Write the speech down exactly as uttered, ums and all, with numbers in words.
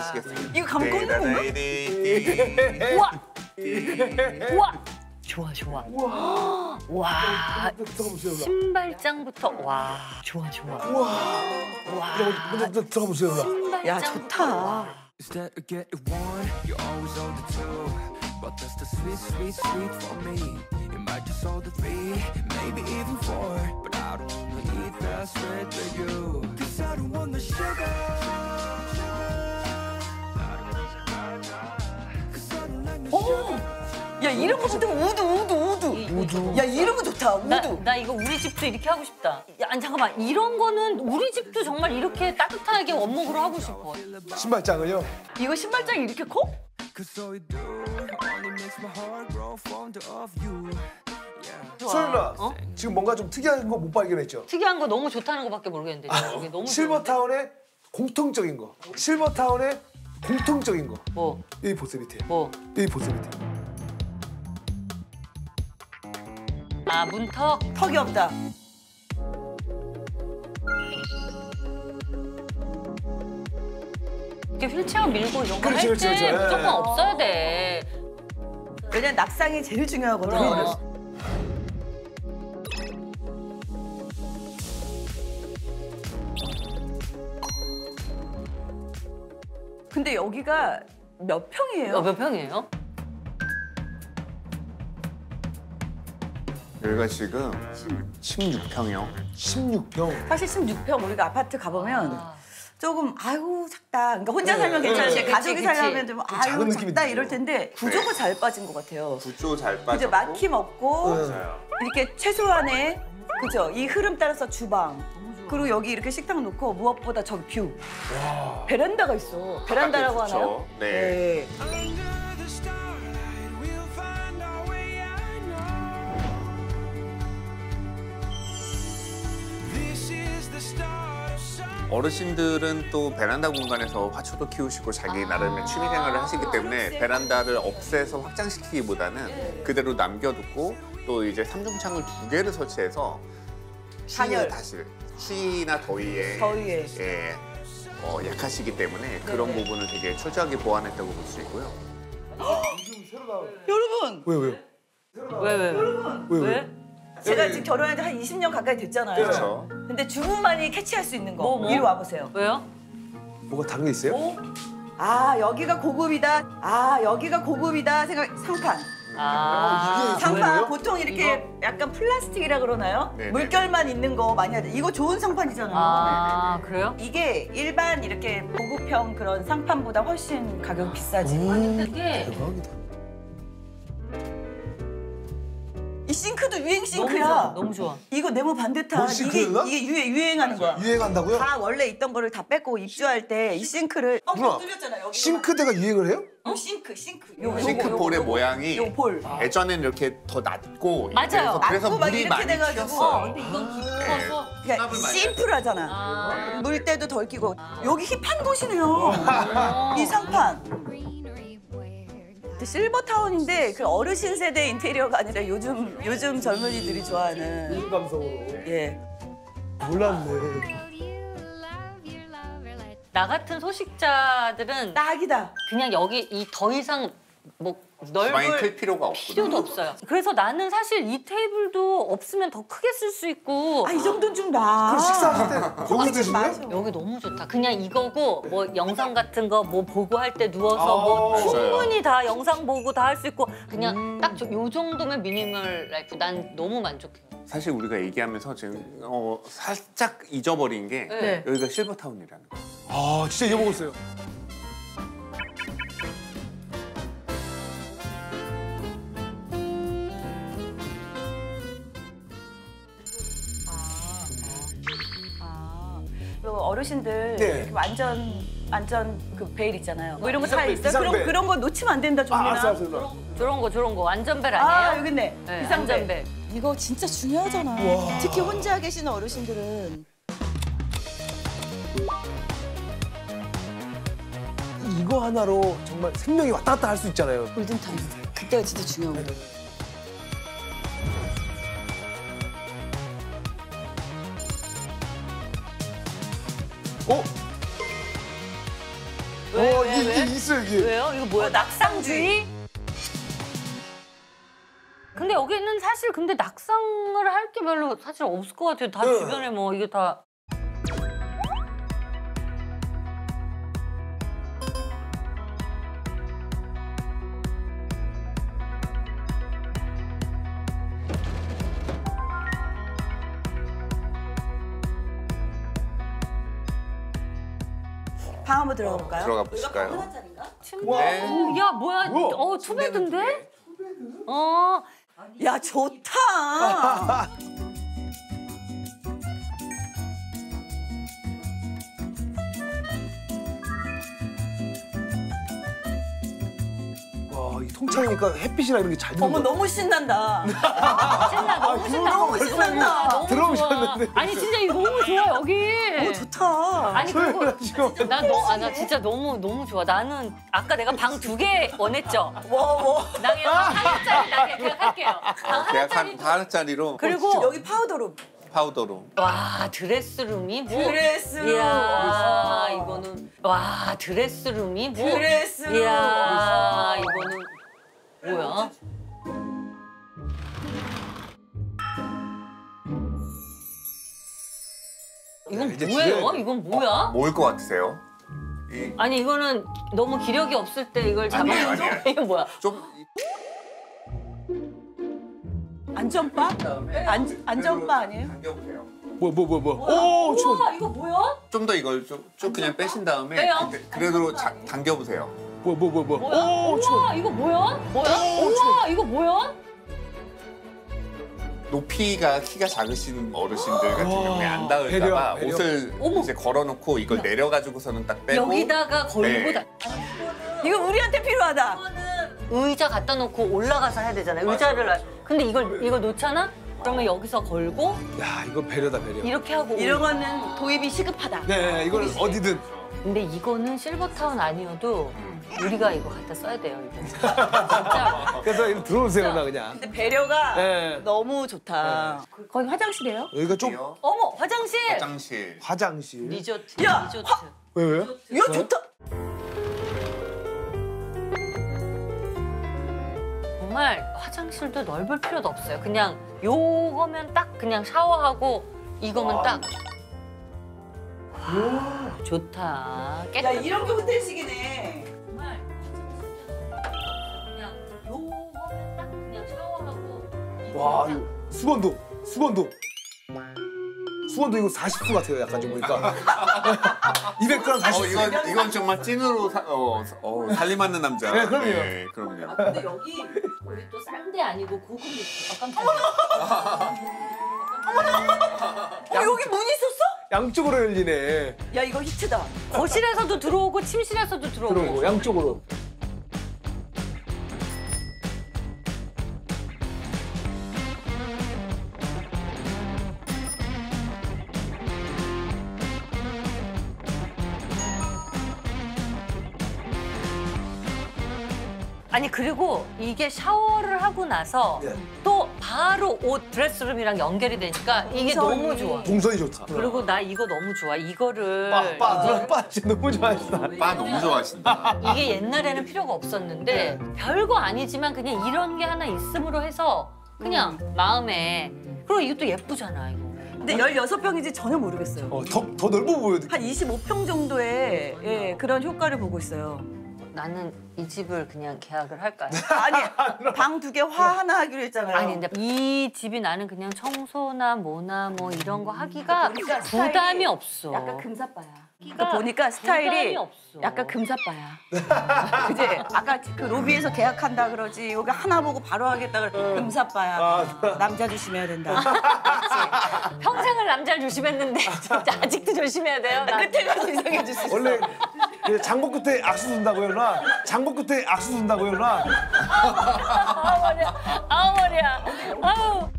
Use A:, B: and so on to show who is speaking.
A: 아시겠어요?
B: 이거 감고 있는 건가?
C: 우와! 우와! 좋아, 좋아. 와, 신발장부터 와, 좋아, 좋아.
D: 우와.
C: 와,
D: 먼저 들어가 보세요.
B: 야, 좋다. 오! 야, 이런 거 좋다. 우드, 우드, 우드. 우드. 야, 이런 거 좋다. 우드.
C: 나, 나 이거 우리 집도 이렇게 하고 싶다. 야, 아니, 잠깐만. 이런 거는 우리 집도 정말 이렇게 따뜻하게 원목으로 하고 싶어.
D: 신발장을요?
B: 이거 신발장이 이렇게 커?
D: 소윤아,
C: 어?
D: 지금 뭔가 좀 특이한 거 못 발견했죠?
C: 특이한 거 너무 좋다는 거밖에 모르겠는데.
D: 아,
C: 이게 너무
D: 실버타운의 공통적인 거. 실버타운의 공통적인 거.
C: 뭐?
D: 이 보세요 밑에.
C: 뭐?
D: 이 보세요 밑에.
C: 아, 문턱?
B: 턱이 없다.
C: 이렇게 휠체어 밀고 이런 거 할
D: 그렇지,
C: 때
D: 그렇지, 그렇지.
C: 무조건
D: 예.
C: 없어야 돼.
B: 왜냐면 낙상이 제일 중요하거든.
C: 그럼.
B: 근데 여기가 몇 평이에요?
C: 어, 몇 평이에요?
A: 여기가 지금 십육 평이요.
D: 십육 평.
B: 사실 십육 평 우리가 아파트 가보면
C: 아.
B: 조금 아이고 작다. 그러니까 혼자
D: 네,
B: 살면
D: 네,
B: 괜찮지.
D: 네.
B: 가족이
C: 그치, 그치.
B: 살려면 좀 아이고
D: 작은 느낌이
B: 작다
D: 들죠.
B: 이럴 텐데 구조가 잘 빠진 것 같아요.
A: 구조 잘
B: 그죠?
A: 빠졌고.
B: 막힘 없고
D: 네.
A: 맞아요.
B: 이렇게 최소한의 그죠? 이 흐름 따라서 주방 그리고 여기 이렇게 식당 놓고 무엇보다 저기 뷰. 베란다가 있어. 베란다라고
A: 바깥에
B: 하나요?
A: 좋죠. 네. 어르신들은 또 베란다 공간에서 화초도 키우시고 자기 나름의 취미 생활을 하시기 때문에 베란다를 없애서 확장시키기보다는 그대로 남겨두고 또 이제 삼중창을 두 개를 설치해서
B: 단열.
A: 추위에 다시 추위나 더위에
B: 더위에.
A: 예, 어, 약하시기 때문에 그런 부분을 되게 철저하게 보완했다고 볼 수 있고요.
B: 여러분
D: 왜요 왜요?
C: 왜, 왜?
D: 왜,
C: 왜?
B: 제가 지금 결혼한 지 한 이십 년 가까이 됐잖아요.
A: 그렇죠.
B: 근데 주부만이 캐치할 수 있는 거.
C: 뭐, 뭐?
B: 이리 와보세요.
C: 왜요?
D: 뭐가 다른 게 있어요?
B: 오? 아 여기가 고급이다. 아 여기가 고급이다 생각 상판.
C: 아,
D: 이게
B: 상판
D: 좋네요?
B: 보통 이렇게 약간 플라스틱이라 그러나요?
A: 네네.
B: 물결만 있는 거 많이 하죠. 이거 좋은 상판이잖아요.
C: 아, 그래요?
B: 이게 일반 이렇게 고급형 그런 상판보다 훨씬 가격이 비싸지.
C: 이게
D: 대박이다.
B: 이 싱크도 유행
C: 너무
B: 싱크야.
C: 좋아, 너무 좋아.
B: 이거 네모 반듯한
D: 뭔
B: 이게
D: 싱크였나?
B: 이게 유행, 유행하는 거야.
D: 유행한다고요?
B: 다 원래 있던 거를 다 뺏고 입주할 때 이 싱크를
D: 누나,
B: 뻥뻥 뚫렸잖아요. 여기가.
D: 싱크대가 유행을 해요?
B: 요 싱크 싱크. 요, 요거,
A: 싱크볼의
B: 요거,
A: 모양이
B: 요 볼.
A: 예전에는 이렇게 더 낮고
C: 맞아요.
A: 그래서, 그래서
B: 낮고 막
A: 물이
B: 이렇게
A: 많이
B: 돼가지고.
A: 튀었어요.
C: 근데 이건 깊어서.
B: 그러니까 심플하잖아.
C: 아.
B: 물때도 덜 끼고 여기 힙한 곳이네요. 이 상판. 실버타운인데 그 어르신 세대 인테리어가 아니라 요즘 요즘 젊은이들이 좋아하는
D: 요즘 감성으로.
B: 예.
D: 몰랐네.
C: 나 같은 소식자들은
B: 딱이다.
C: 그냥 여기 이 더 이상 뭐
A: 많이
C: 넓을
A: 클 필요가 없고
C: 필요도 없어요. 그래서 나는 사실 이 테이블도 없으면 더 크게 쓸 수 있고
B: 아 이 정도는 좀 나.
D: 그럼 식사하실 때 여기서 드시나요?
B: 맞아.
C: 여기 너무 좋다. 그냥 이거고 뭐 영상 같은 거 뭐 보고 할 때 누워서
D: 아,
C: 뭐
A: 맞아요.
C: 충분히 다 영상 보고 다 할 수 있고 그냥 딱 요 정도면 미니멀 라이프 난 너무 만족해요.
A: 사실 우리가 얘기하면서 지금 어, 살짝 잊어버린 게
C: 네.
A: 여기가 실버타운이라는 거.
D: 아 진짜 잊어먹었어요.
B: 그리고 어르신들
D: 네.
B: 이렇게 완전 완전 그 베일 있잖아요. 뭐 이런 거 다
D: 비상벨,
B: 있어요. 그런
D: 비상벨.
B: 그런 거 놓치면 안 된다
D: 아
B: 종민아.
D: 알았어 알았어 누나.
C: 저런 거 저런 거 완전벨
B: 아
C: 아니에요?
B: 여기 있네.
C: 네,
B: 비상벨.
C: 안전벨.
B: 이거 진짜 중요하잖아.
D: 우와.
B: 특히 혼자 계시는 어르신들은.
D: 이거 하나로 정말 생명이 왔다 갔다 할 수 있잖아요.
B: 골든타임. 그때가 진짜 중요하거든.
D: 어?
C: 왜,
D: 어,
C: 왜,
D: 이게,
C: 왜?
D: 이게 있어요, 이게.
C: 왜요? 이거 뭐야?
B: 어, 낙상주의?
C: 근데 여기는 사실 근데 낙상을 할 게 별로 사실 없을 것 같아요. 다
D: 네.
C: 주변에 뭐 이게 다.
B: 방 한번 들어가 볼까요?
A: 들어가 보실까요?
C: 침대.
A: 네.
C: 오, 야 뭐야?
D: 뭐야?
C: 어 투베드인데? 어.
B: 야 좋다.
D: 와, 이 통창이니까 햇빛이나 이런 게 잘
B: 어머
D: 들어가.
B: 너무 신난다.
C: 신나 너무 신나
B: 너무 신난다.
C: 너무
D: 들어오셨는데.
C: 좋아. 아니 진짜 이거 너무 좋아 여기.
B: 어 좋다.
C: 아니 그리고
D: 소연아, 지금.
C: 나너아나 진짜 너무 너무 좋아. 나는 아까 내가 방 두 개 원했죠.
B: 뭐 뭐.
C: 나 그냥 방 하나짜리 나 그냥 할게요. 방
A: 계약 한
C: 하나짜리.
A: 하나짜리로
C: 그리고
B: 여기 파우더룸.
A: 파우더로.
C: 와 드레스룸이 뭐?
B: 드레스룸.
C: 이야 이거는 와 드레스룸이 뭐?
B: 드레스룸.
C: 이야 이거는 뭐야? 이건
D: 이제
C: 뭐예요?
D: 집에-
C: 이건 뭐야?
A: 뭐일 것 같으세요? 이
C: 아니 이거는 너무 기력이 없을 때 이걸
A: 아니에요,
C: 잡아서
A: 아니에요.
C: 이거 뭐야?
A: 좀
B: 안전바? 안 안전바 아니에요?
A: 당겨보세요.
D: 뭐, 뭐, 뭐, 뭐. 오, 추워.
C: 우와 이거 뭐야?
A: 좀 더 이걸 좀 쭉 그냥 빼신 다음에
C: 빼요?
A: 그때- 그래도 자, 당겨보세요.
D: 뭐, 뭐, 뭐, 뭐.
C: 뭐야?
D: 오, 추워.
C: 우와 이거 뭐야? 뭐야?
D: 오,
C: 우와 이거 뭐야?
A: 높이가 키가 작으신 어르신들 같은
D: 와,
A: 경우에 안 닿을까봐
D: 배려, 배려.
A: 옷을
C: 어머.
A: 이제 걸어놓고 이걸 내려가지고서는 딱 빼고
C: 여기다가 걸고
A: 네.
C: 다
B: 이거 우리한테 필요하다.
C: 의자 갖다 놓고 올라가서 해야 되잖아요. 의자를 놔- 근데 이걸 이걸 놓잖아? 그러면 여기서 걸고
D: 야, 이거 배려다, 배려.
C: 이렇게 하고
B: 이런
C: 올라-
B: 거는 도입이 시급하다.
D: 네, 이걸 어디든.
C: 근데 이거는 실버타운 아니어도 우리가 이거 갖다 써야 돼요. 이거. 진짜.
D: 그래서 이리 들어오세요, 나 그냥.
B: 근데 배려가
D: 네.
B: 너무 좋다. 거기 화장실이에요?
D: 여기가 좀
A: 여기요.
C: 어머 화장실.
A: 화장실.
D: 화장실.
C: 리조트.
B: 야,
C: 리조트.
D: 왜, 왜?
B: 이거 좋다.
C: 정말 화장실도 넓을 필요도 없어요. 그냥 요거면 딱 그냥 샤워하고 이거면 딱. 와, 좋다. 깨끗.
B: 야 이런 게 호텔식이네.
C: 정말 그냥 요거면 딱 그냥 샤워하고.
D: 와,
C: 이거면
D: 이거 수건도, 수건도. 수건도 이거 사십 수 같아요, 약간 좀 보니까. 이백 그램
A: 어
D: 사십 수.
A: 이건 이건 정말 찐으로 사, 어, 어 살림하는 남자.
D: 네, 그럼요.
A: 네, 그럼요.
C: 근데 여기 우리 또 싼데 아니고 고급 리프. 아, 깜짝이야.
B: 어 여기 문 있었어?
D: 양쪽으로 열리네.
B: 야 이거 히트다.
C: 거실에서도 들어오고 침실에서도 들어오고.
D: 들어오고, 양쪽으로.
C: 아니 그리고 이게 샤워를 하고 나서
D: 예.
C: 또 바로 옷 드레스룸이랑 연결이 되니까 이게
B: 동선이.
C: 너무 좋아.
D: 동선이 좋다.
C: 그리고 나 이거 너무 좋아. 이거를
D: 빠, 빠,
C: 이거를-
D: 빠, 진짜 너무 좋아하시다.
A: 빠 너무 좋아하신다.
C: 이게 옛날에는 필요가 없었는데 별거 아니지만 그냥 이런 게 하나 있음으로 해서 그냥 마음에 그리고 이것도 예쁘잖아 이거.
B: 근데 열여섯 평인지 전혀 모르겠어요.
D: 어, 더, 더 넓어 보여.
B: 한 이십오 평 정도의 예, 그런 효과를 보고 있어요.
C: 나는 이 집을 그냥 계약을 할까요?
B: 아니 방 두 개 화 하나 하기로 했잖아요.
C: 아니 근데 이 집이 나는 그냥 청소나 뭐나 뭐 이런 거 하기가
B: 보니까
C: 부담이
B: 스타일이
C: 없어.
B: 약간 금사빠야. 그러니까 보니까
C: 부담이
B: 스타일이
C: 없어.
B: 약간 금사빠야. 그지? 아까 그 로비에서 계약한다 그러지. 여기 하나 보고 바로 하겠다 그래. 금사빠야.
D: 아,
B: 남자 조심해야 된다.
C: 평생을 남자를 조심했는데 진짜 아직도 조심해야 돼요. 나.
B: 끝에 가서 이상해질 수 있어.
D: 원래 그 장보 끝에 악수 둔다고 그러나? 장보 끝에 악수 둔다고 그러나?
C: 아우 머리야. 아우 머리야. 아우.